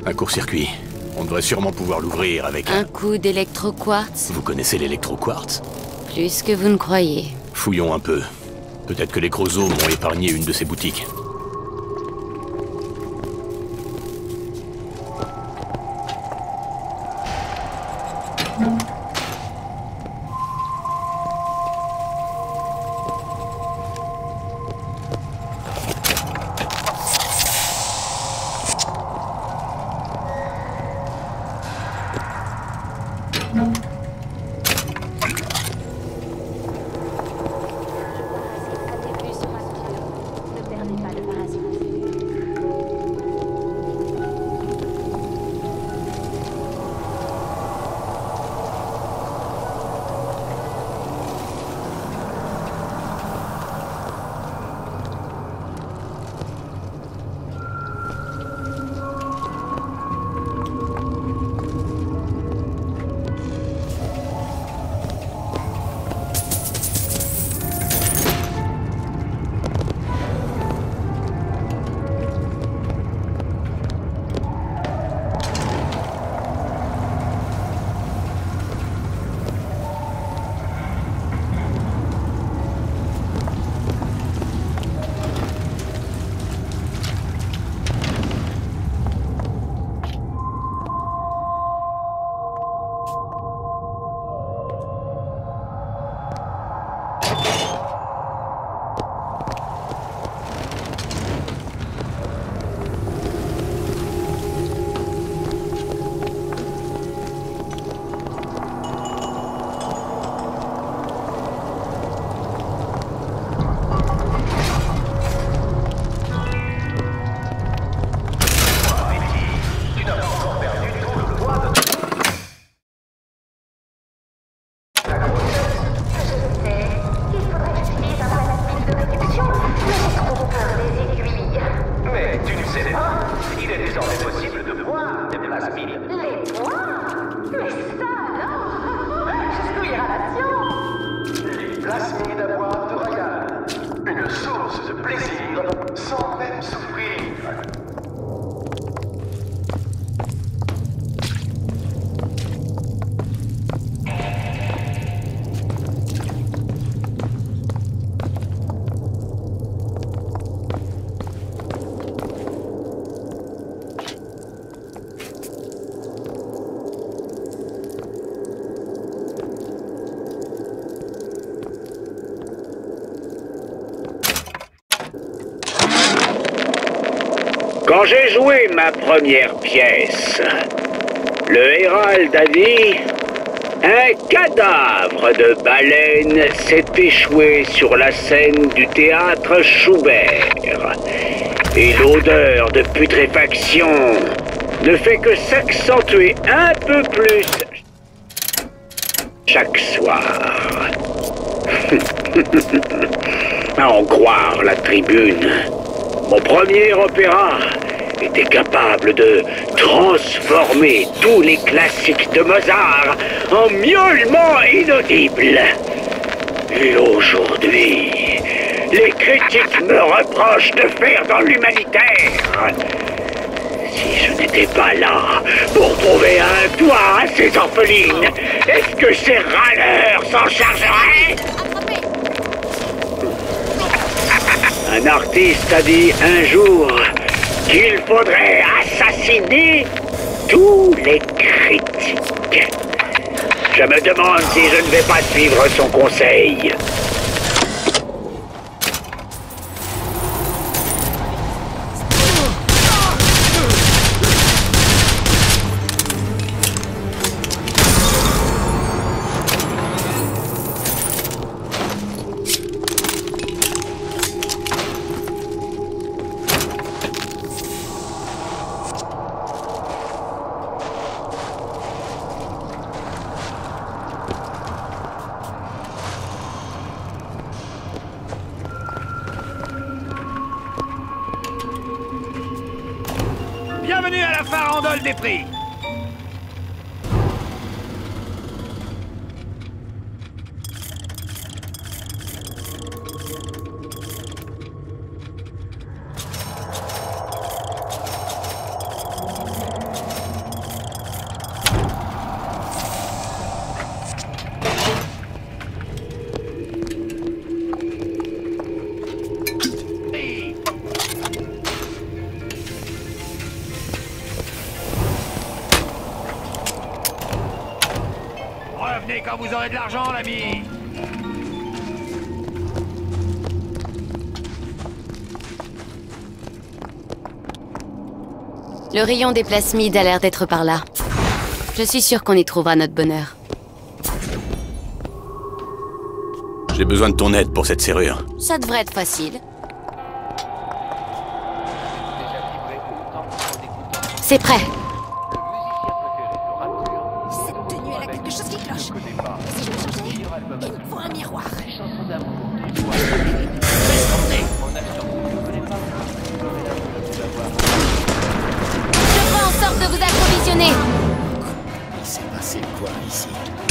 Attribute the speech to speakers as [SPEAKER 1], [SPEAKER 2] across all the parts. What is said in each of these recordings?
[SPEAKER 1] Un court-circuit. On devrait sûrement pouvoir l'ouvrir avec
[SPEAKER 2] Un coup d'électroquartz?
[SPEAKER 1] Vous connaissez l'électroquartz?
[SPEAKER 2] Plus que vous ne croyez.
[SPEAKER 1] Fouillons un peu. Peut-être que les Crozos m'ont épargné une de ces boutiques.
[SPEAKER 3] Quand j'ai joué ma première pièce, le Hérald a dit « Un cadavre de baleine s'est échoué sur la scène du théâtre Schubert. Et l'odeur de putréfaction ne fait que s'accentuer un peu plus chaque soir. » À en croire la tribune, mon premier opéra était capable de transformer tous les classiques de Mozart en miaulements inaudibles. Et aujourd'hui, les critiques me reprochent de faire dans l'humanitaire. Si je n'étais pas là pour trouver un toit à ces orphelines, est-ce que ces râleurs s'en chargeraient? Un artiste a dit un jour qu'il faudrait assassiner tous les critiques. Je me demande si je ne vais pas suivre son conseil.
[SPEAKER 4] Bienvenue à la farandole des prix. Revenez quand vous aurez de l'argent, l'ami.
[SPEAKER 2] Le rayon des plasmides a l'air d'être par là. Je suis sûre qu'on y trouvera notre bonheur.
[SPEAKER 1] J'ai besoin de ton aide pour cette serrure.
[SPEAKER 2] Ça devrait être facile. C'est prêt.
[SPEAKER 5] Cette tenue, elle a quelque chose qui cloche. Si je me changeais, il me faut un miroir.
[SPEAKER 2] Je ferai en sorte de vous approvisionner.
[SPEAKER 6] Il s'est passé quoi ici?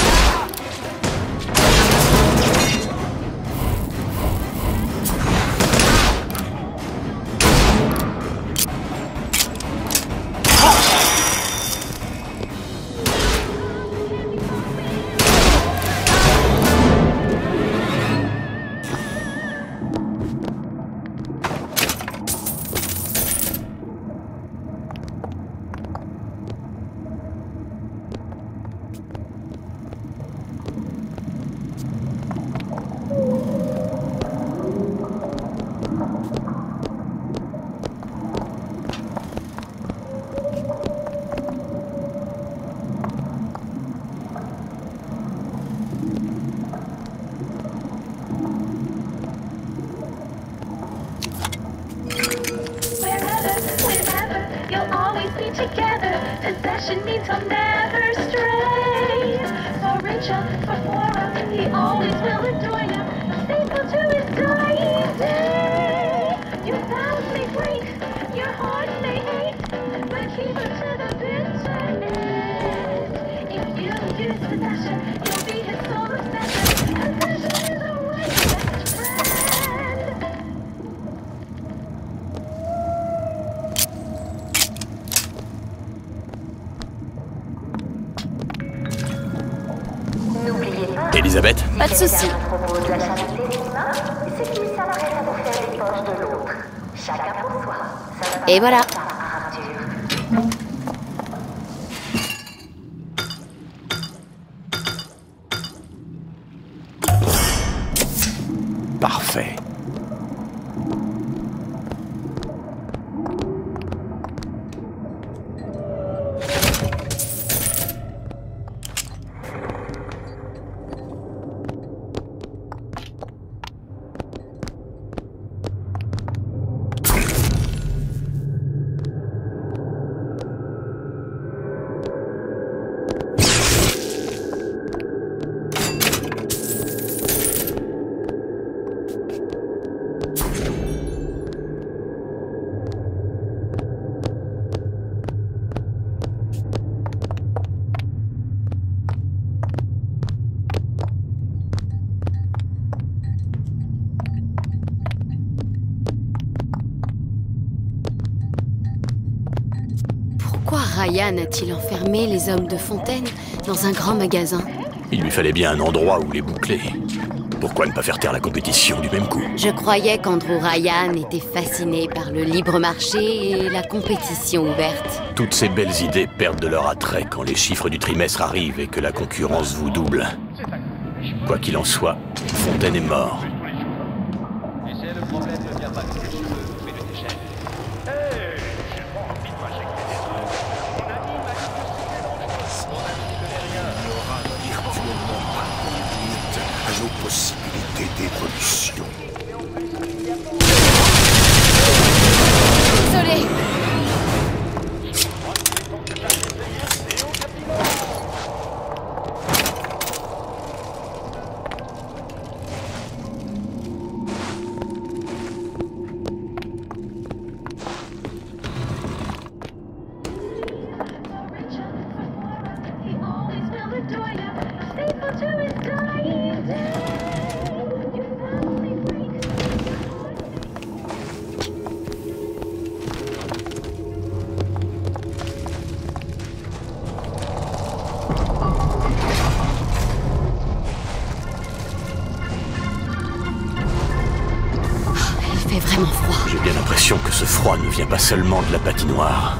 [SPEAKER 7] You'll always be together. Possession means he'll never stray. For richer, for poorer, he always will adore you. Faithful to his dying day. Your vows may break, your heart may hate, but keep it to the bitter end. If you use possession, you'll be his sole obsession. Possession is a right best friend.
[SPEAKER 1] Elisabeth?
[SPEAKER 2] Pas de souci.
[SPEAKER 7] À propos de la charité des humains, c'est qu'il s'arrête à vous faire les poches de l'autre. Chacun pour soi. Ça va
[SPEAKER 2] Et voilà.
[SPEAKER 7] pas Arthur.
[SPEAKER 1] Parfait.
[SPEAKER 2] Pourquoi Ryan a-t-il enfermé les hommes de Fontaine dans un grand magasin?
[SPEAKER 1] Il lui fallait bien un endroit où les boucler. Pourquoi ne pas faire taire la compétition du même coup?
[SPEAKER 2] Je croyais qu'Andrew Ryan était fasciné par le libre marché et la compétition ouverte.
[SPEAKER 1] Toutes ces belles idées perdent de leur attrait quand les chiffres du trimestre arrivent et que la concurrence vous double. Quoi qu'il en soit, Fontaine est mort.
[SPEAKER 8] Et c'est le problème ne vient pas de tes cheveux, mais de tes chaînes.
[SPEAKER 4] J'ai pas envie de m'injecter des trucs. Mon ami m'a dit que c'était dangereux. Mon ami ne connaît rien.
[SPEAKER 6] Il aura virtuellement pas de limite à nos possibilités d'évolution.
[SPEAKER 2] Désolé.
[SPEAKER 7] He always will adore you. Faithful to his dying day. Your vows may break.
[SPEAKER 2] Il fait vraiment froid.
[SPEAKER 1] J'ai bien l'impression que ce froid ne vient pas seulement de la patinoire.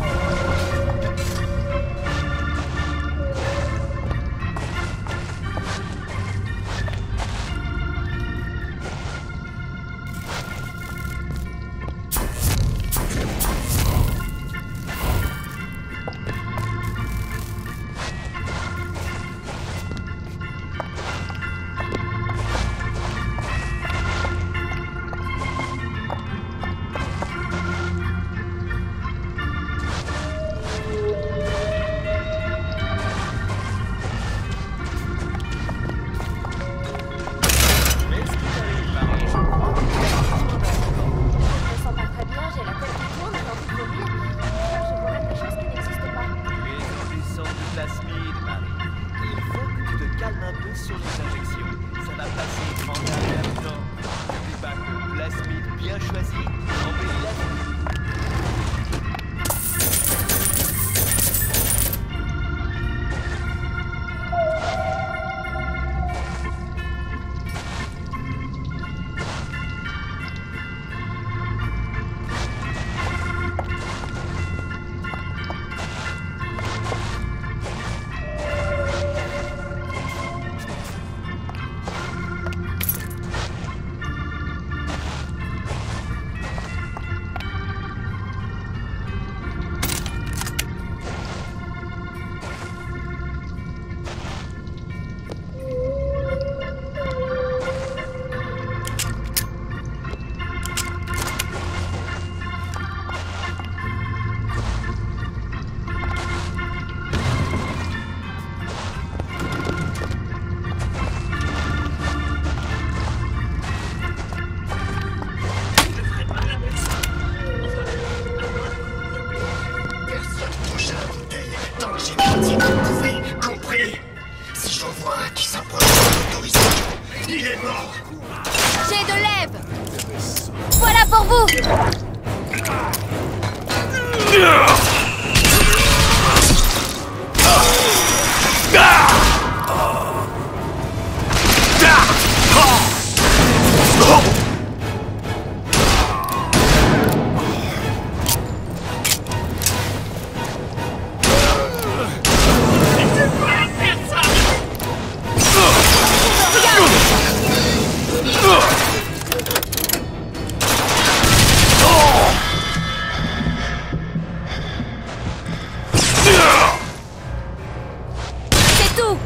[SPEAKER 8] sur les injections. Ça va passer en un instant. N'oublie pas que le plasmide bien choisi embellit la vie.
[SPEAKER 2] J'ai de lèvres. Voilà pour vous. C'est tout.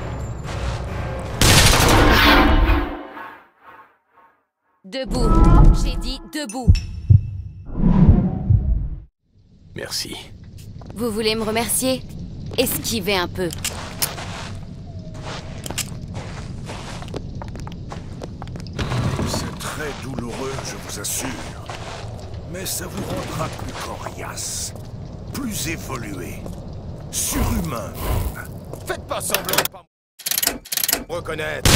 [SPEAKER 2] Debout. J'ai dit debout.
[SPEAKER 1] Merci.
[SPEAKER 2] Vous voulez me remercier? Esquivez un peu.
[SPEAKER 6] C'est très douloureux, je vous assure. Mais ça vous rendra plus coriace, plus évolué, surhumain même.
[SPEAKER 9] Faites pas semblant de pas me reconnaître.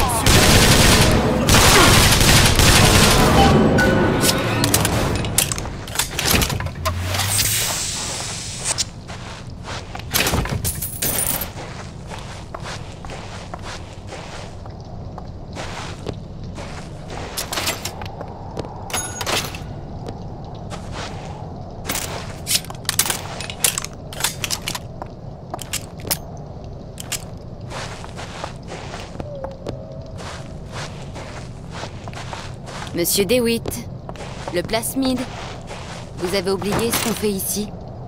[SPEAKER 2] Monsieur DeWitt, le plasmide. Vous avez oublié ce qu'on fait ici?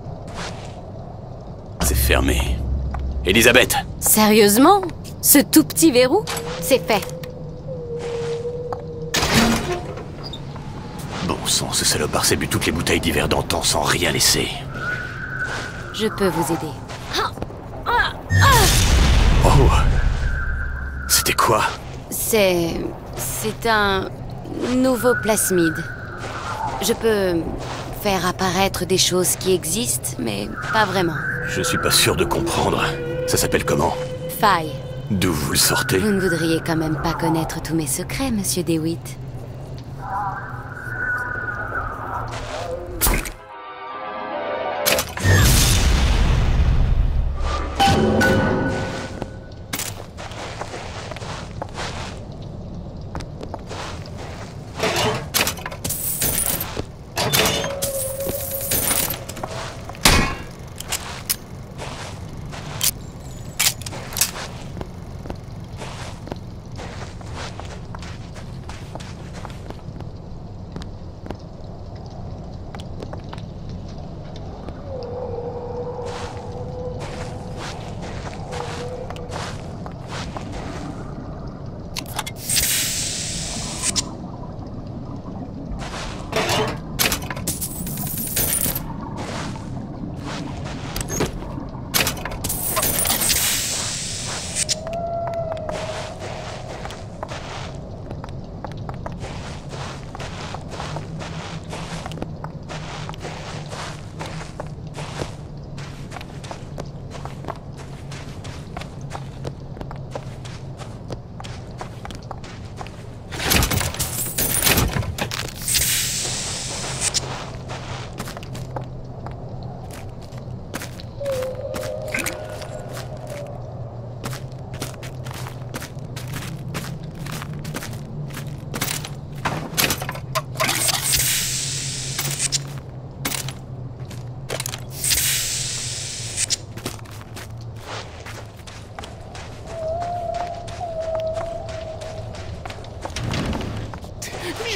[SPEAKER 1] C'est fermé. Elisabeth!
[SPEAKER 2] Sérieusement? Ce tout petit verrou? C'est fait.
[SPEAKER 1] Bon sang, ce salopard s'est bu toutes les bouteilles d'hiver d'antan sans rien laisser.
[SPEAKER 2] Je peux vous aider.
[SPEAKER 1] Oh! C'était quoi?
[SPEAKER 2] C'est un nouveau plasmide. Je peux faire apparaître des choses qui existent, mais pas vraiment.
[SPEAKER 1] Je suis pas sûr de comprendre. Ça s'appelle comment?
[SPEAKER 2] Faille.
[SPEAKER 1] D'où vous le sortez?
[SPEAKER 2] Vous ne voudriez quand même pas connaître tous mes secrets, monsieur DeWitt.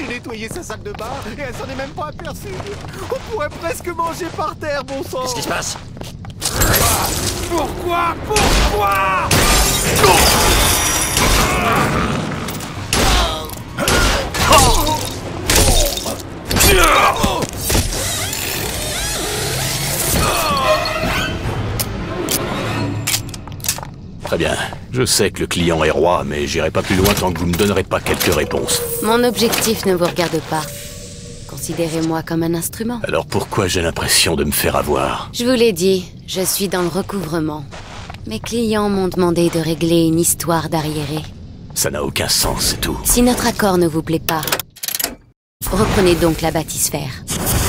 [SPEAKER 6] nettoyé sa salle de bain et elle s'en est même pas aperçue. On pourrait presque manger par terre, bon sang.
[SPEAKER 1] Qu'est-ce qui se passe?
[SPEAKER 6] Pourquoi? Pourquoi?
[SPEAKER 1] Très bien. Je sais que le client est roi, mais j'irai pas plus loin tant que vous me donnerez pas quelques réponses.
[SPEAKER 2] Mon objectif ne vous regarde pas. Considérez-moi comme un instrument.
[SPEAKER 1] Alors pourquoi j'ai l'impression de me faire avoir?
[SPEAKER 2] Je vous l'ai dit, je suis dans le recouvrement. Mes clients m'ont demandé de régler une histoire d'arriéré.
[SPEAKER 1] Ça n'a aucun sens, c'est tout.
[SPEAKER 2] Si notre accord ne vous plaît pas, reprenez donc la bâtisphère.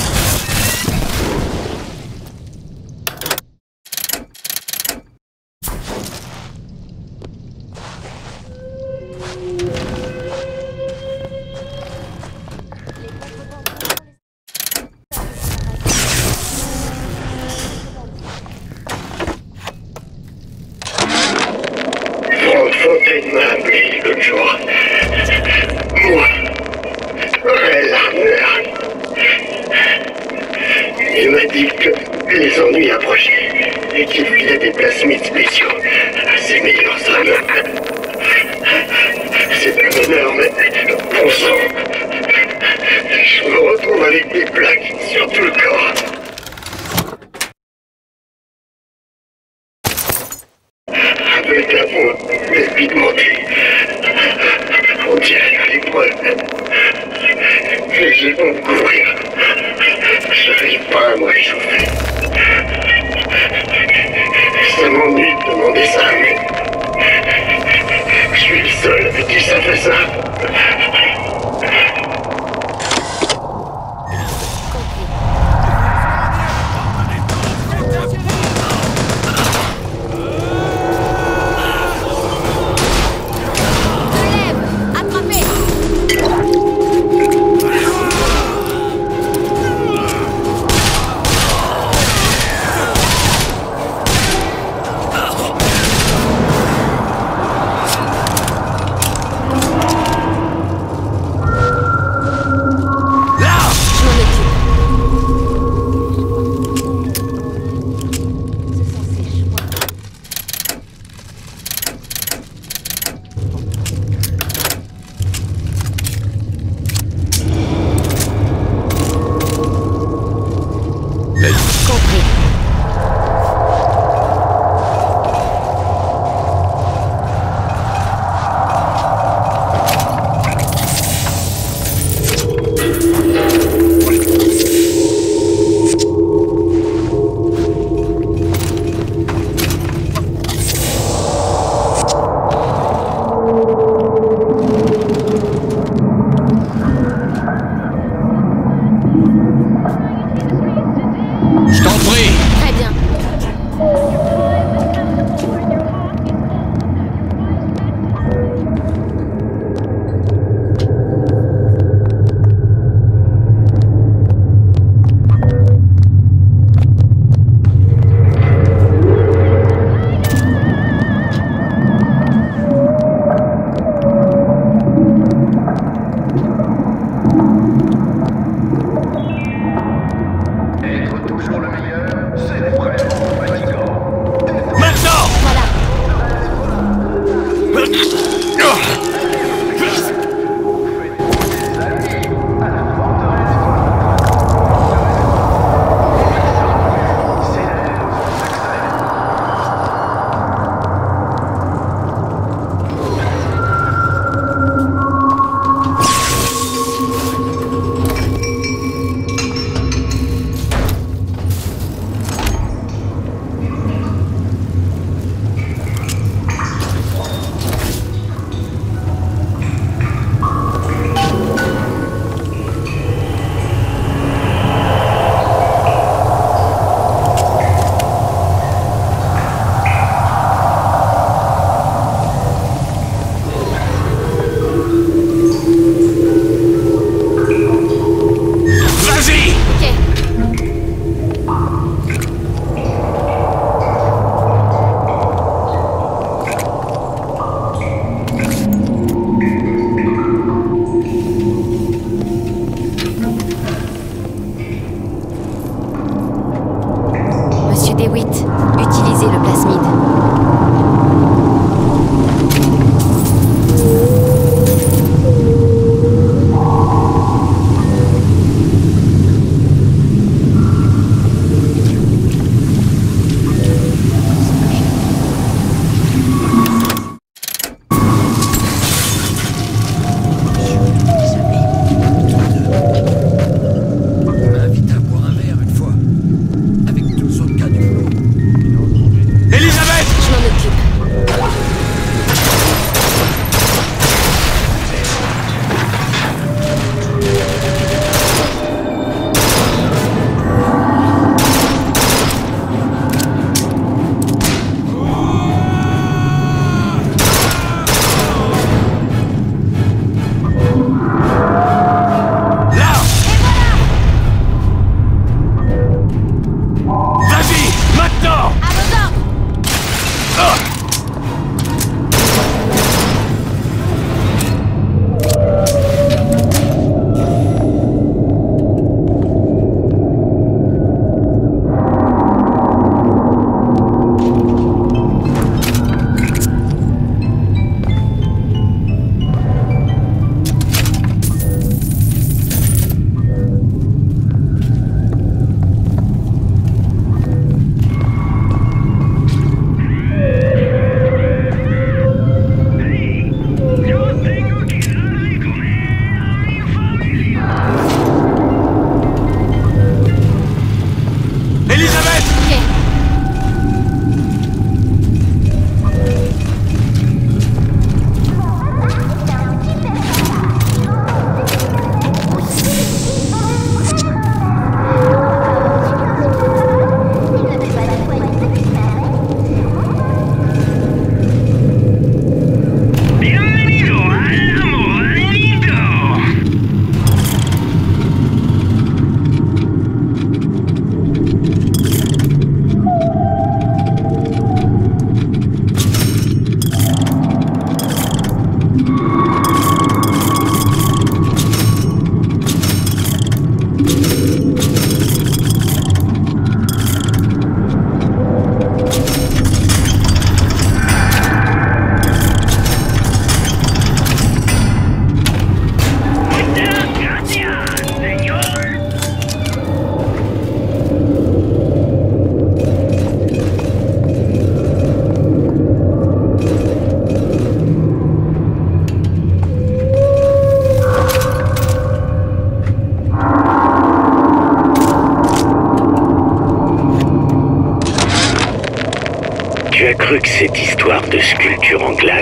[SPEAKER 3] Fontaine m'a appelé l'autre jour. Moi, Ray Larner. Il m'a dit que les ennuis approchaient et qu'il filait des plasmides spéciaux à ses meilleurs hommes. C'est un honneur, mais bon sang, je me retrouve avec des plaques sur tout le corps. Avec la peau dépigmentée. On dirait à l'épreuve. Les yeux vont me couvrir. J'arrive pas à me réchauffer. Ça m'ennuie de demander ça, mais... Je suis le seul avec qui ça fait ça.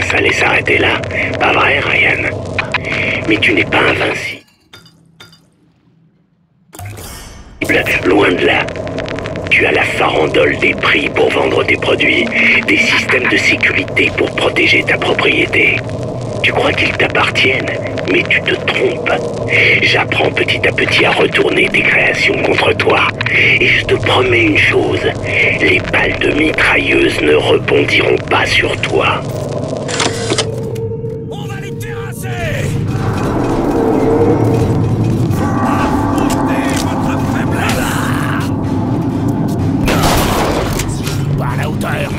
[SPEAKER 3] ça allait s'arrêter là. Pas vrai, Ryan? Mais tu n'es pas invincible. Loin de là. Tu as la farandole des prix pour vendre tes produits, des systèmes de sécurité pour protéger ta propriété. Tu crois qu'ils t'appartiennent, mais tu te trompes. J'apprends petit à petit à retourner tes créations contre toi. Et je te promets une chose, les balles de mitrailleuse ne rebondiront pas sur toi.
[SPEAKER 9] On va les terrasser!
[SPEAKER 1] Pas à la hauteur.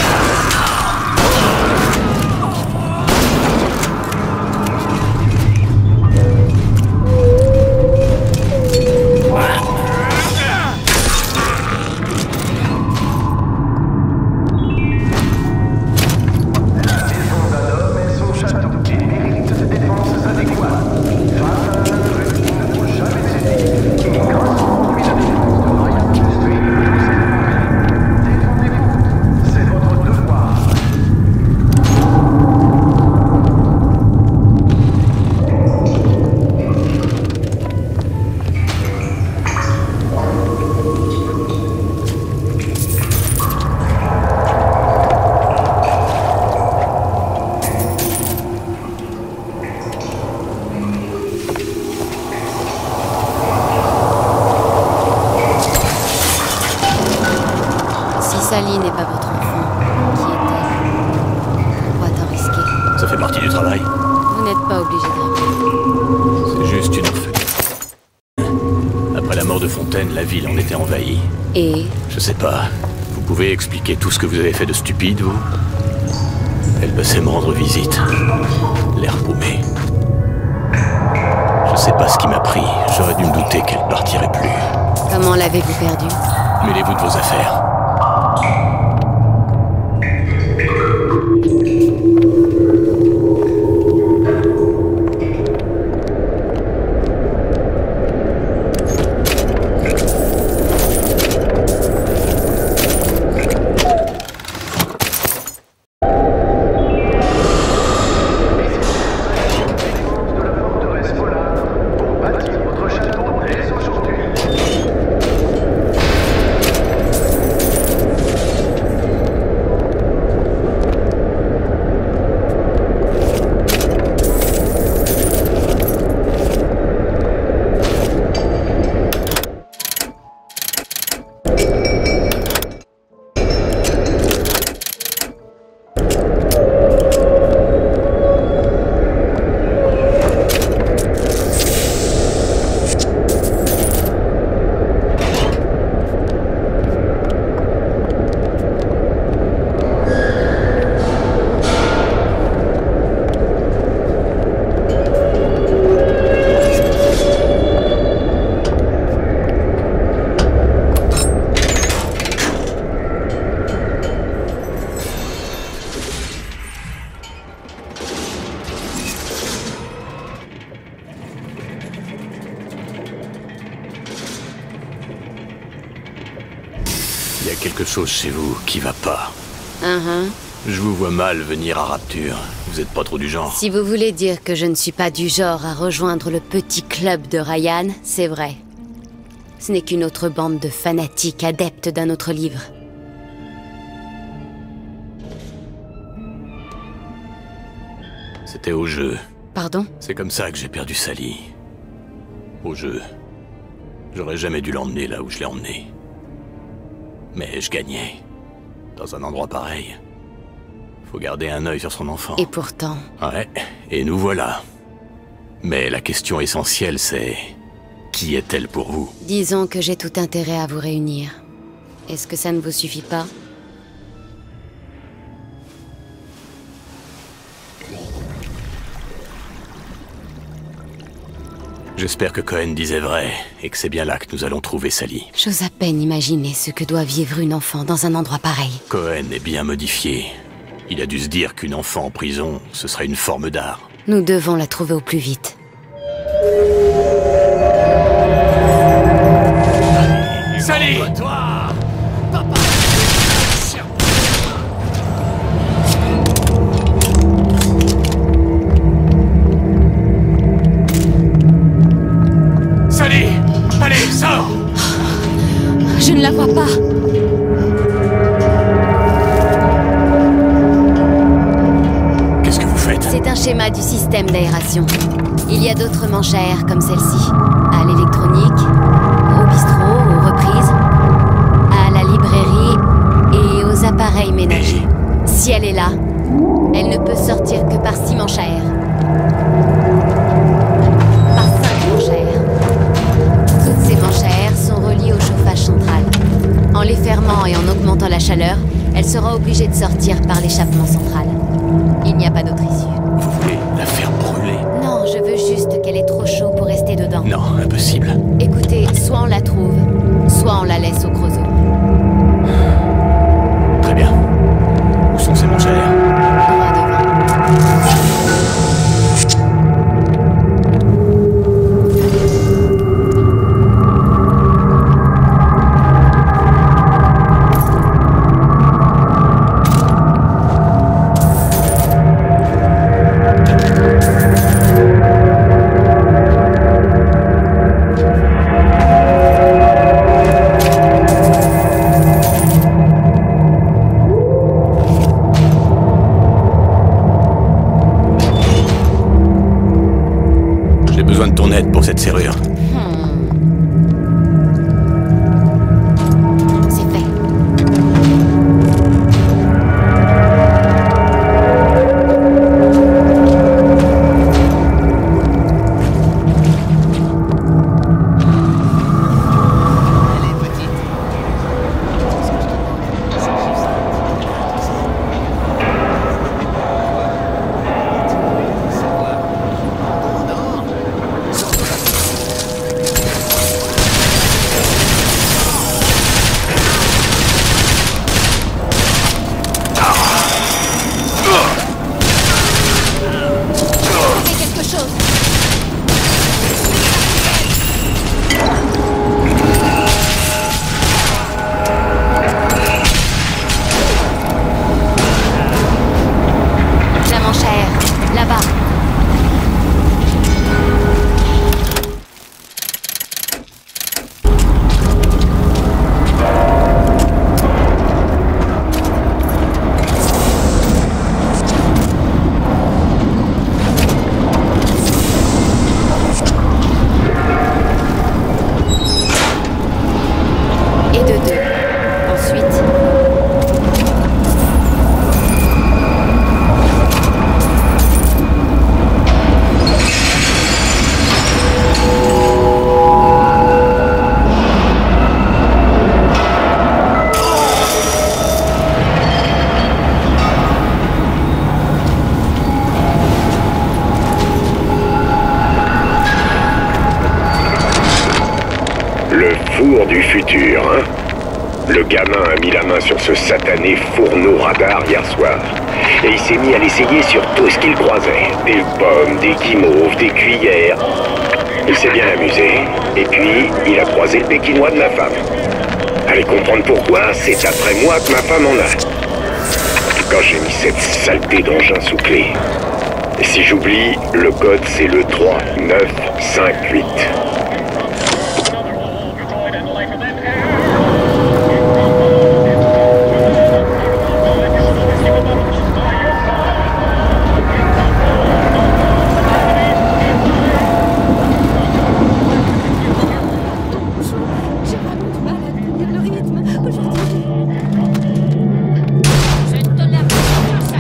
[SPEAKER 2] Sally n'est pas votre enfant. Qui est-elle? Pourquoi tant risquer?
[SPEAKER 1] Ça fait partie du travail.
[SPEAKER 2] Vous n'êtes pas obligé de répondre.
[SPEAKER 1] C'est juste une orpheline. Après la mort de Fontaine, la ville en était envahie.
[SPEAKER 2] Et?
[SPEAKER 1] Je sais pas. Vous pouvez expliquer tout ce que vous avez fait de stupide, vous? Elle passait me rendre visite. L'air paumé. Je sais pas ce qui m'a pris. J'aurais dû me douter qu'elle partirait plus.
[SPEAKER 2] Comment l'avez-vous perdue?
[SPEAKER 1] Mêlez-vous de vos affaires. Il y a quelque chose chez vous qui va pas. Je vous vois mal venir à Rapture. Vous êtes pas trop du genre.
[SPEAKER 2] Si vous voulez dire que je ne suis pas du genre à rejoindre le petit club de Ryan, c'est vrai. Ce n'est qu'une autre bande de fanatiques adeptes d'un autre livre.
[SPEAKER 1] C'était au jeu.
[SPEAKER 2] Pardon?
[SPEAKER 1] C'est comme ça que j'ai perdu Sally. Au jeu. J'aurais jamais dû l'emmener là où je l'ai emmené. Mais je gagnais. Dans un endroit pareil. Faut garder un œil sur son enfant.
[SPEAKER 2] Et pourtant...
[SPEAKER 1] Ouais, et nous voilà. Mais la question essentielle, c'est... Qui est-elle pour vous?
[SPEAKER 2] Disons que j'ai tout intérêt à vous réunir. Est-ce que ça ne vous suffit pas?
[SPEAKER 1] J'espère que Cohen disait vrai, et que c'est bien là que nous allons trouver Sally.
[SPEAKER 2] J'ose à peine imaginer ce que doit vivre une enfant dans un endroit pareil.
[SPEAKER 1] Cohen est bien modifié. Il a dû se dire qu'une enfant en prison, ce serait une forme d'art.
[SPEAKER 2] Nous devons la trouver au plus vite.
[SPEAKER 1] Sally!
[SPEAKER 9] Toi! Papa!
[SPEAKER 2] vois pas.
[SPEAKER 1] Qu'est-ce que vous faites?
[SPEAKER 2] C'est un schéma du système d'aération. Il y a d'autres manches à air comme celle-ci. À l'électronique, au bistrot, aux reprises, à la librairie et aux appareils ménagers. Si elle est là, elle ne peut sortir que par 6 manches à air. Par 5 manches à air. Toutes ces manches à air sont reliées au chauffage central. En les fermant et en augmentant la chaleur, elle sera obligée de sortir par l'échappement central. Il n'y a pas d'autre issue.
[SPEAKER 1] Vous voulez la faire brûler?
[SPEAKER 2] Non, je veux juste qu'elle est trop chaud pour rester dedans.
[SPEAKER 1] Non, impossible.
[SPEAKER 2] Écoutez, soit on la trouve, soit on la laisse au creusot.
[SPEAKER 1] Très bien. Où sont ces manches à air?
[SPEAKER 2] Droit devant.
[SPEAKER 1] J'ai besoin de ton aide pour cette serrure.
[SPEAKER 2] C'est fait.
[SPEAKER 8] Elle est petite. C'est ce que je te demande. C'est juste. Tu sais. Tu veux savoir. Oh non. Sors de là.
[SPEAKER 2] Fais quelque chose. La manche à air, là-bas. Et de deux. Ensuite,
[SPEAKER 3] Le four du futur, hein? Le gamin a mis la main sur ce satané fourneau radar hier soir. Et il s'est mis à l'essayer sur tout ce qu'il croisait. Des pommes, des guimauves, des cuillères. Il s'est bien amusé. Et puis, il a croisé le béquinois de ma femme. Allez comprendre pourquoi, c'est après moi que ma femme en a. Quand j'ai mis cette saleté d'engin sous clé. Et si j'oublie, le code c'est le 3958.
[SPEAKER 5] J'ai vraiment du mal à tenir le rythme aujourd'hui.
[SPEAKER 7] Je te la prends, ça.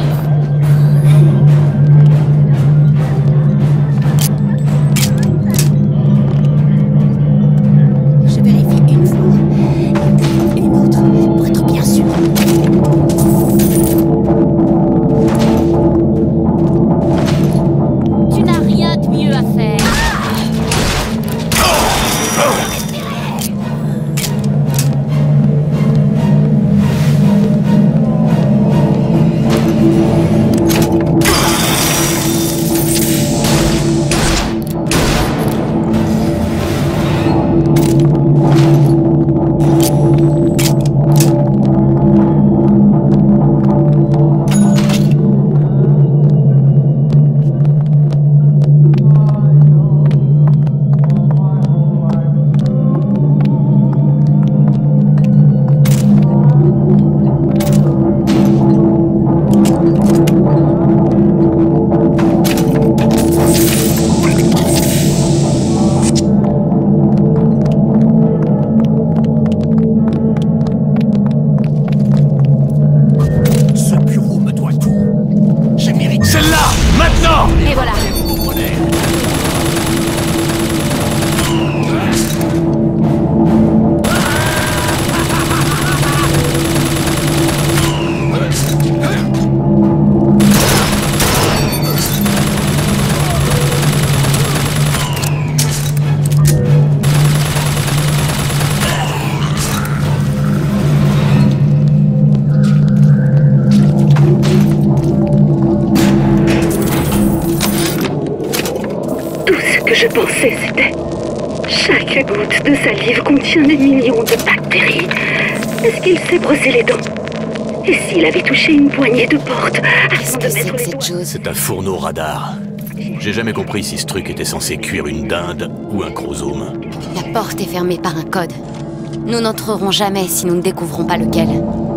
[SPEAKER 1] mort!
[SPEAKER 2] Et voilà.
[SPEAKER 7] Je pensais, c'était... Chaque goutte de salive contient des millions de bactéries. Est-ce qu'il s'est brossé les dents? Et s'il avait touché une poignée de porte
[SPEAKER 2] Qu'est-ce
[SPEAKER 7] avant
[SPEAKER 2] que
[SPEAKER 7] de
[SPEAKER 2] c'est
[SPEAKER 7] mettre
[SPEAKER 2] que
[SPEAKER 7] les
[SPEAKER 2] cette
[SPEAKER 7] doigts?
[SPEAKER 2] chose?
[SPEAKER 1] C'est un fourneau radar. J'ai jamais compris si ce truc était censé cuire une dinde ou un chromosome.
[SPEAKER 2] La porte est fermée par un code. Nous n'entrerons jamais si nous ne découvrons pas lequel.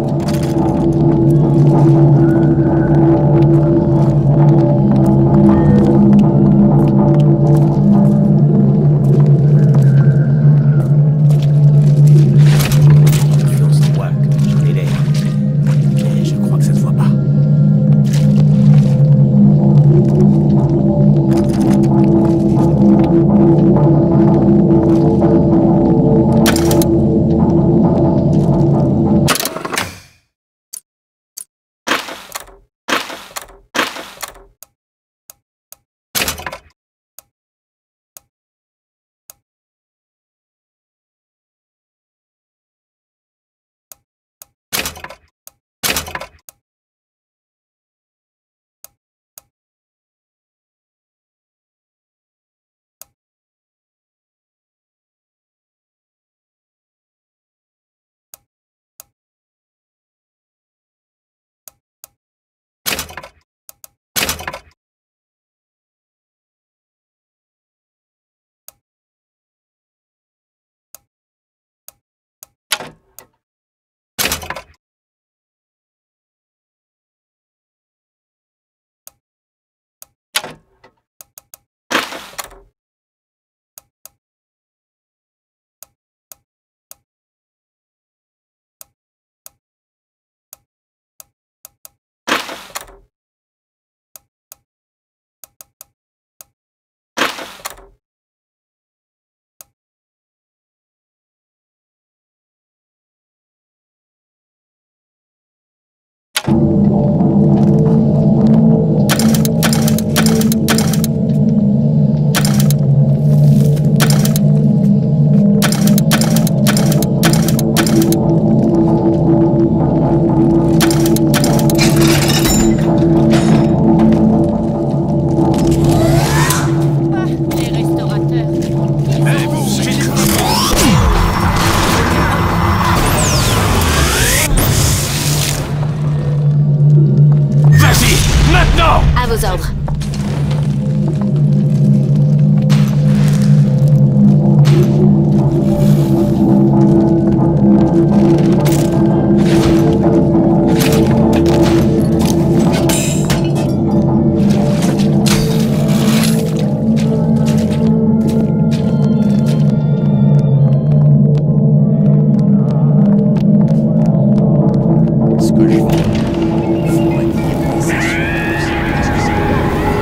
[SPEAKER 2] À vos ordres.
[SPEAKER 6] Ce que je fais, faut pas dire que c'est sûr.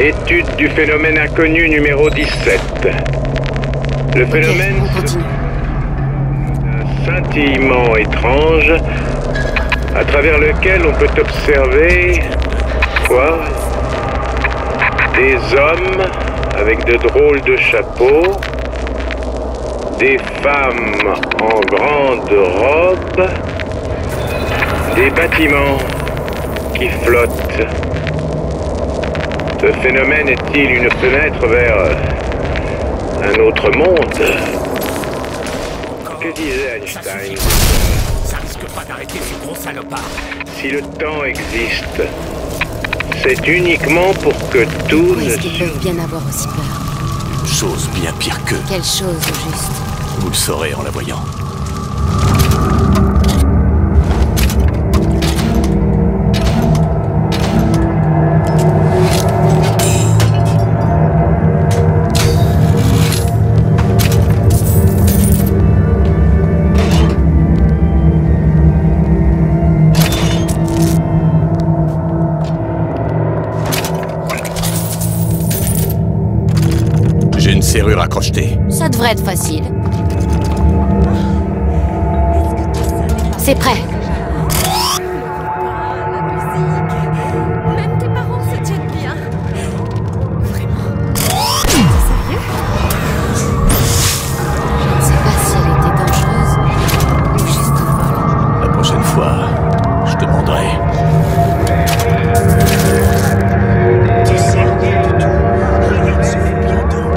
[SPEAKER 3] Étude du phénomène inconnu numéro 17. Le phénomène
[SPEAKER 2] On continue.
[SPEAKER 3] un scintillement étrange à travers lequel on peut observer quoi? Des hommes avec de drôles de chapeaux, des femmes en grandes robes, des bâtiments qui flottent. Ce phénomène est-il une fenêtre vers un autre monde? Que disait Einstein?
[SPEAKER 9] Ça risque pas d'arrêter ce gros salopard.
[SPEAKER 3] Si le temps existe, c'est uniquement pour que tout
[SPEAKER 2] Où
[SPEAKER 3] ne
[SPEAKER 2] est-ce qu'ils peuvent bien avoir aussi peur?
[SPEAKER 1] Chose bien pire qu'eux.
[SPEAKER 2] Quelle chose, au juste?
[SPEAKER 1] Vous le saurez en la voyant. J'ai une serrure à crocheter.
[SPEAKER 2] Ça devrait être facile. C'est prêt.
[SPEAKER 5] La musique. Même tes parents se tiennent bien. Vraiment. T'es sérieux?
[SPEAKER 2] Je ne sais pas si elle était dangereuse ou juste folle.
[SPEAKER 1] La prochaine fois, je te demanderai.
[SPEAKER 6] Tu sais rien du tout. Rien ne se fait bientôt.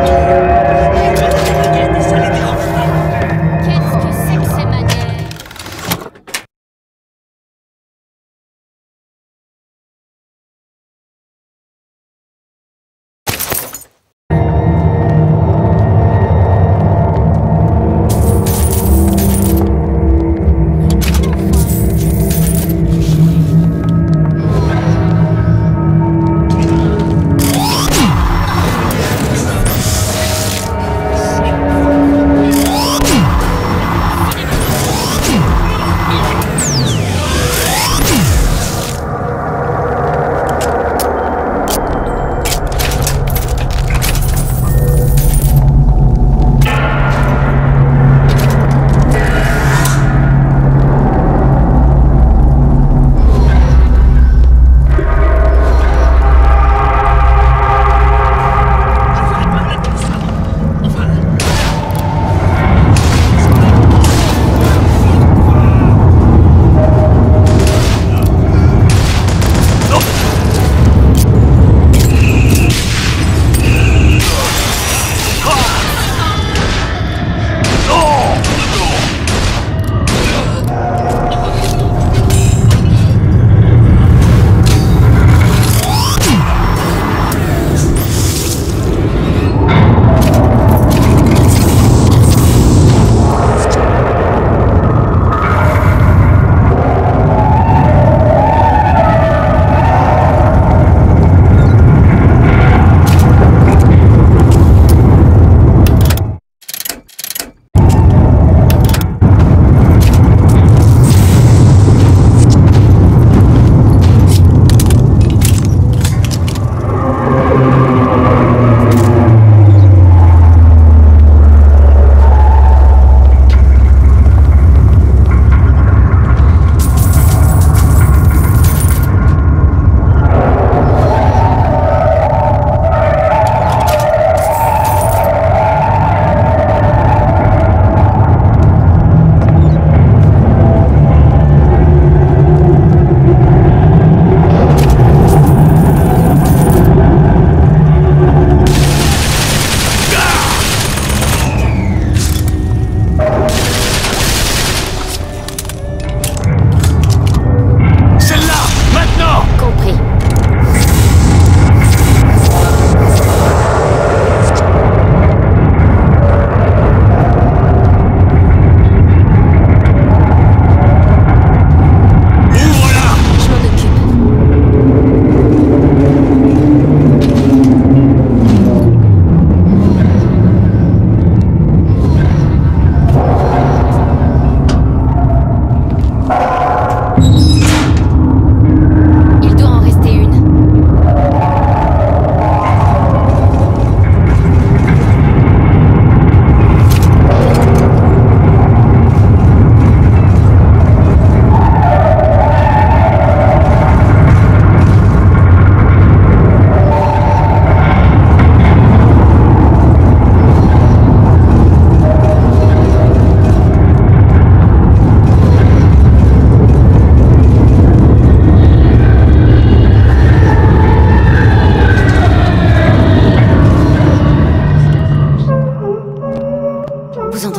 [SPEAKER 2] Qu'est-ce que c'est que ces manières?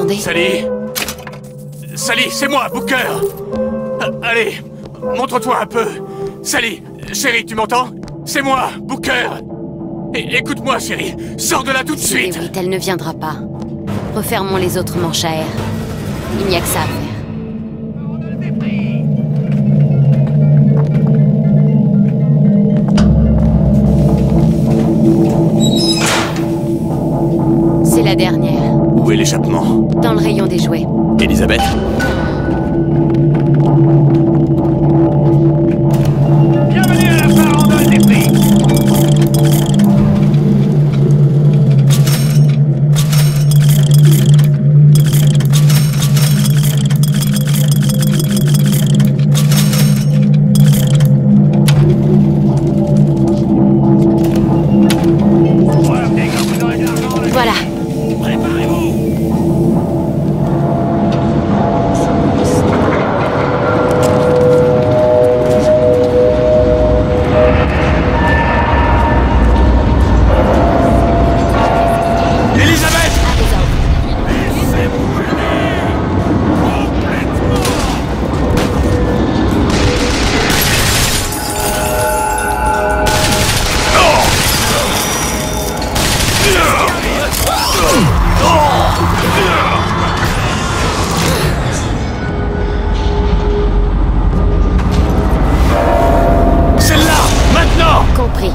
[SPEAKER 2] m'entendez?
[SPEAKER 1] Sally? Sally, c'est moi, Booker! Allez, montre-toi un peu! Sally, chérie, tu m'entends? C'est moi, Booker! Écoute-moi, chérie, sors de là tout de suite!
[SPEAKER 2] Oui, elle ne viendra pas. Refermons les autres manches à air. Il n'y a que ça à faire. C'est la dernière.
[SPEAKER 1] Où est l'échappement?
[SPEAKER 2] Dans le rayon des jouets.
[SPEAKER 1] Elisabeth?
[SPEAKER 3] Bienvenue à la farandole des prix.
[SPEAKER 2] Voilà. Compris.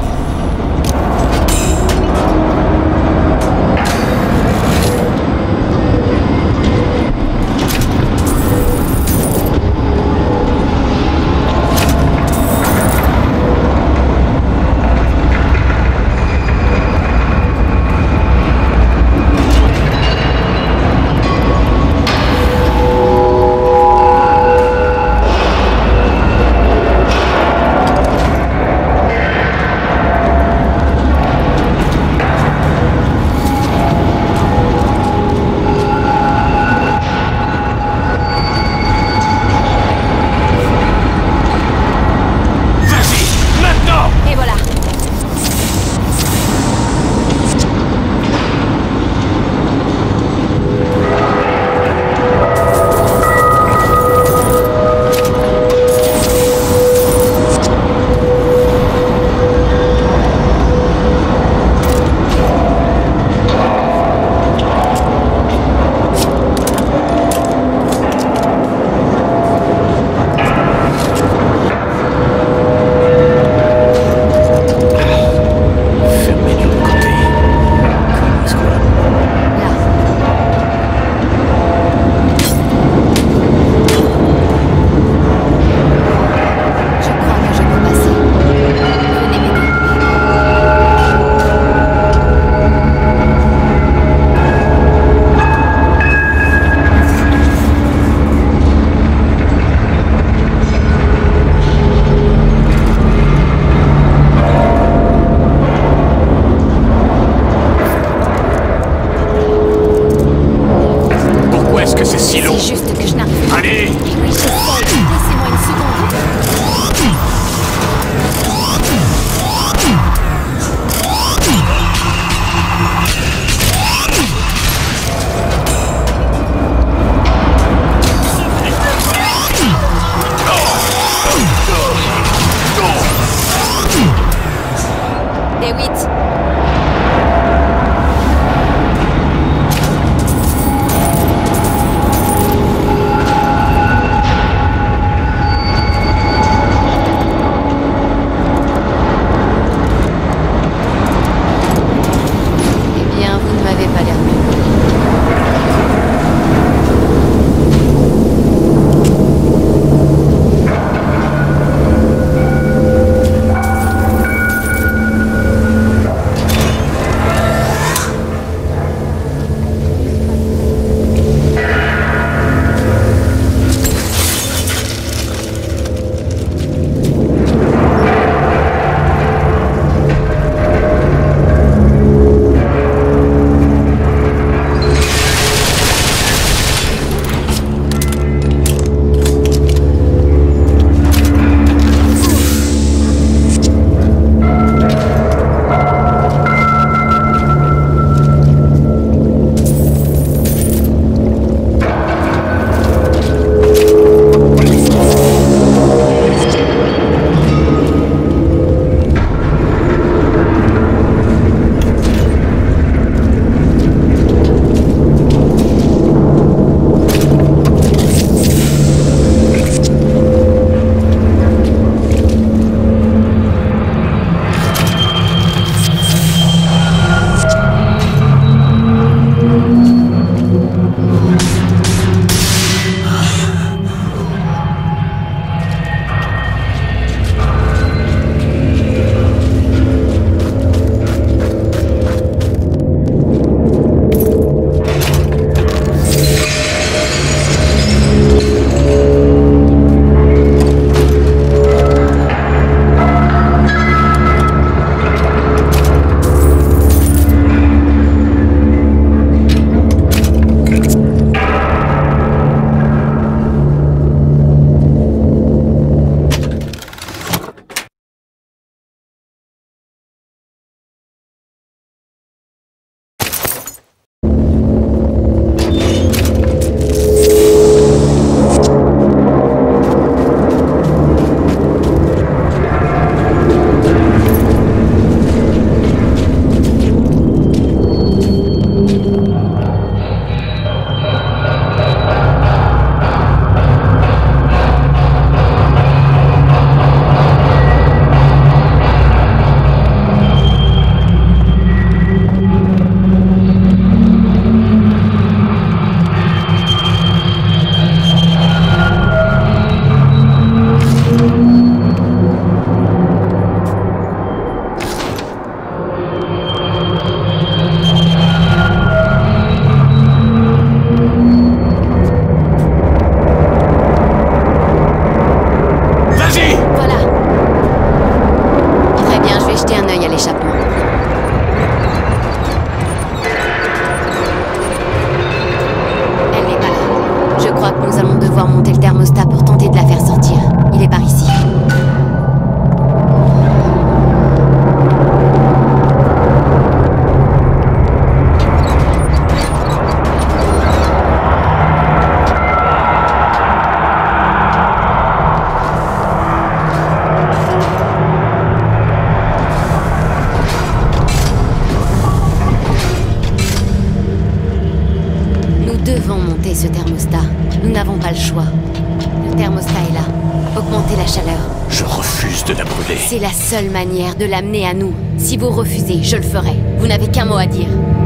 [SPEAKER 2] démonter ce thermostat. Nous n'avons pas le choix. Le thermostat est là. Augmentez la chaleur.
[SPEAKER 1] Je refuse de la brûler.
[SPEAKER 2] C'est la seule manière de l'amener à nous. Si vous refusez, je le ferai. Vous n'avez qu'un mot à dire.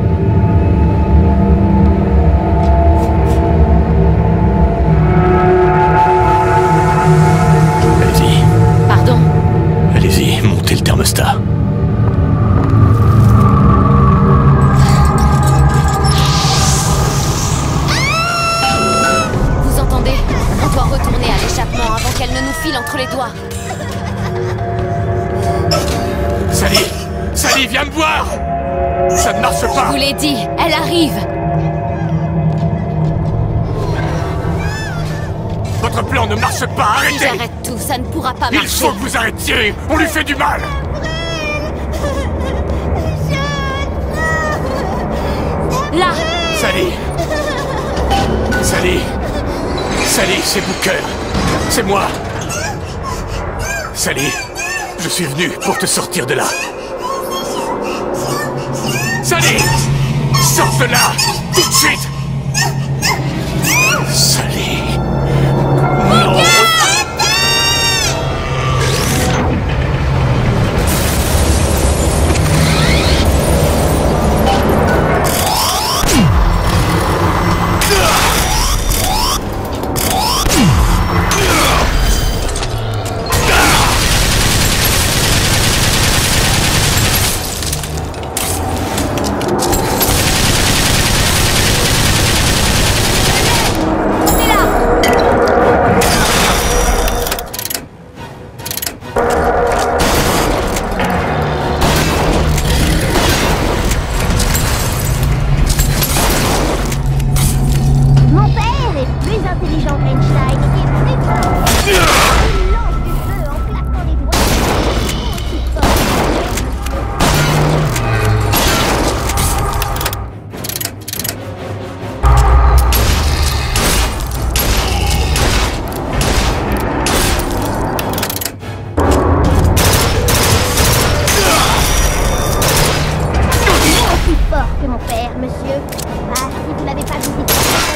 [SPEAKER 1] Allez-y.
[SPEAKER 2] Pardon?
[SPEAKER 1] Allez-y, montez le thermostat.
[SPEAKER 2] Vous entendez? On doit retourner à l'échappement avant qu'elle ne nous file entre les doigts.
[SPEAKER 9] Sally! Sally, viens me voir! Ça ne marche
[SPEAKER 2] Je
[SPEAKER 9] pas!
[SPEAKER 2] vous l'ai dit, elle arrive!
[SPEAKER 9] Votre plan ne marche pas!
[SPEAKER 2] Si
[SPEAKER 9] Arrêtez!
[SPEAKER 2] j'arrête tout, ça ne pourra pas
[SPEAKER 9] Il
[SPEAKER 2] marcher.
[SPEAKER 9] faut que vous arrêtiez! On lui fait du mal!
[SPEAKER 2] Là!
[SPEAKER 9] Sally! Sally! Sally, c'est Booker! C'est moi! Sally, je suis venu pour te sortir de là! Sally! Sors de là! Tout de suite! Sally! Non!
[SPEAKER 7] Mon père est plus intelligent qu'Einstein et plus fort. Il lance du feu en claquant les doigts. Aussi fort. Aussi fort que mon père, monsieur. Ah, si vous n'avez pas visité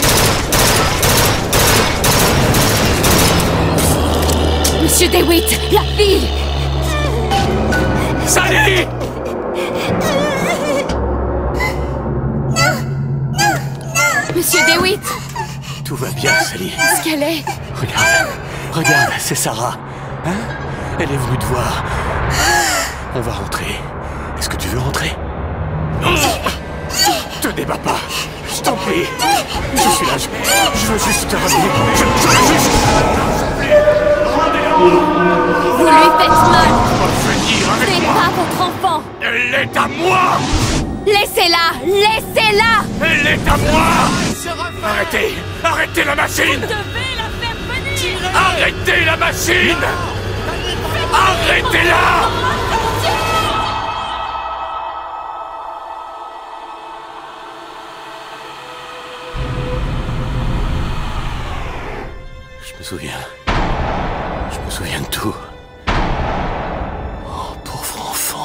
[SPEAKER 2] Monsieur DeWitt, la fille!
[SPEAKER 9] Sally!
[SPEAKER 2] Monsieur DeWitt!
[SPEAKER 1] Tout va bien, Sally.
[SPEAKER 2] Est-ce qu'elle est?
[SPEAKER 1] Regarde, c'est Sarah. Hein? Elle est venue te voir. On va rentrer. Est-ce que tu veux rentrer?
[SPEAKER 9] Te débat pas! Je t'en prie! Je suis là, je veux juste te revenir. Je veux juste...
[SPEAKER 2] Vous lui faites mal!
[SPEAKER 9] Revenir avec
[SPEAKER 2] C'est
[SPEAKER 9] moi!
[SPEAKER 2] pas votre enfant!
[SPEAKER 9] Elle est à moi!
[SPEAKER 2] Laissez-la! Laissez-la!
[SPEAKER 9] Elle est à moi! Arrêtez! Arrêtez la machine!
[SPEAKER 5] devez la faire venir!
[SPEAKER 9] Arrêtez la machine! Arrêtez-la!
[SPEAKER 1] Je me souviens. Je me souviens de tout. Oh, pauvre enfant.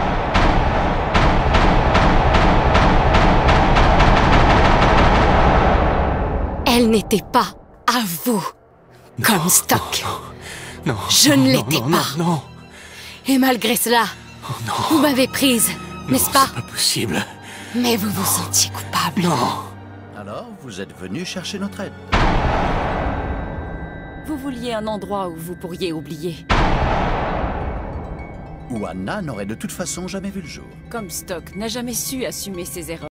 [SPEAKER 2] Elle n'était pas à vous, comme Stock.
[SPEAKER 1] Non.
[SPEAKER 2] Je ne l'étais
[SPEAKER 1] non,
[SPEAKER 2] pas.
[SPEAKER 1] Non.
[SPEAKER 2] Et malgré cela,
[SPEAKER 1] Oh non.
[SPEAKER 2] vous m'avez prise, n'est-ce pas?
[SPEAKER 1] C'est pas possible.
[SPEAKER 2] Mais vous vous sentiez coupable.
[SPEAKER 1] Non.
[SPEAKER 10] Alors, vous êtes venu chercher notre aide.
[SPEAKER 5] Vous vouliez un endroit où vous pourriez oublier.
[SPEAKER 10] Où Anna n'aurait de toute façon jamais vu le jour.
[SPEAKER 5] Comme Stock n'a jamais su assumer ses erreurs.